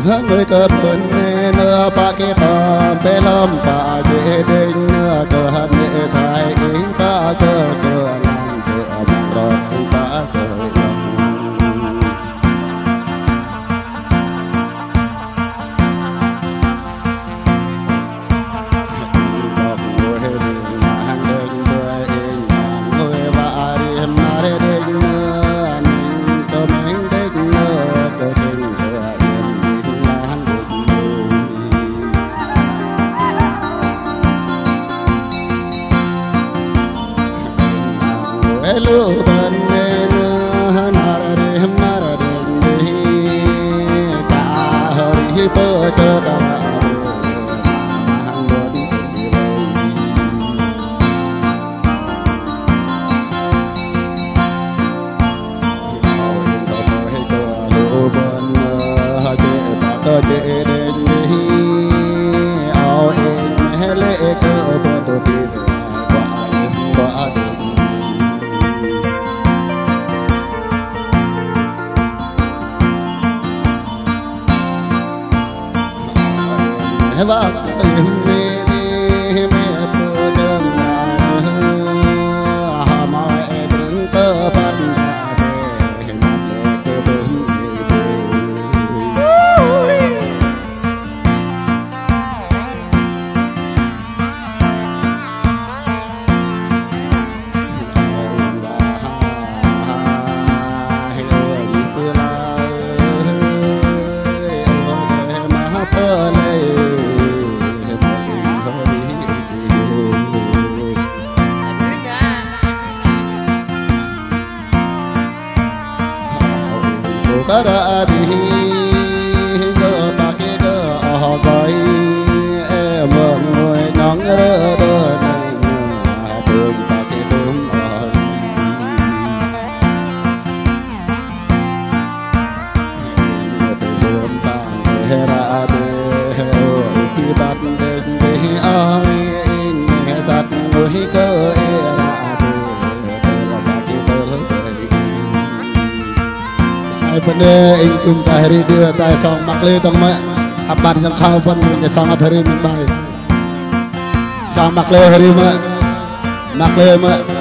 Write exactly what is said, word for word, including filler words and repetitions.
người cơ bận nơ ba cái tầm bê lâm ba dễ đinh nơ cơ hạt nệ thái ính ba cơ cơ làm cơ bằng rồi ba cơ lu ban ne na na re na ra de ka hari pa ta ta và em mê mê mê đơm hà mai đứng tơ bắt về mặt cơ bừng ta đã đi cơ ba cái cơ họ gọi em mượn người nắng rỡ đỡ này bơm ba cái bơm ở bơm tàng để ra để khi bắt đến để ai nghe giặt người cơ vấn đề anh chúng ta hari đưa tay song mặc lê tông mẹ áp bàn trong khao phân nhà song hari mình bài song mặc lê hari mẹ mặc lê mẹ